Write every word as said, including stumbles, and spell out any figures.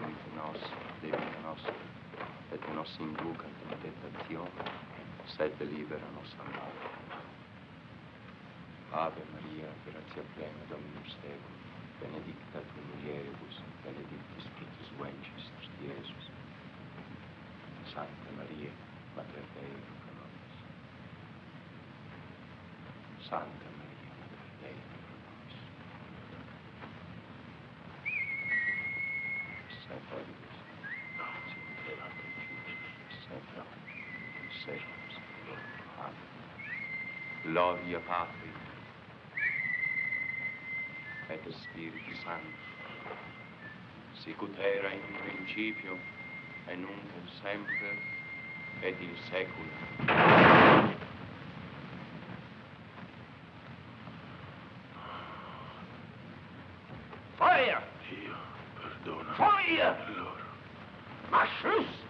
vita nostra, de vita nostra, et nos inducat in tentazione, sed libera nos a male. Ave Maria, gratia plena, Dominus tecum, benedicta tu mulieribus, benedictus fructus ventris tui, Iesus. Santa Maria, Mater Dei, pro nobis. Santa Maria, Mater Dei, pro nobis. Sempre sempre sempre Amen. Gloria Patri et Spiritus Sancti, sicut era in principio, et nunc et semper, et in saecula. Feuer! Dio, perdona Feuer! loro. Ma Schluss!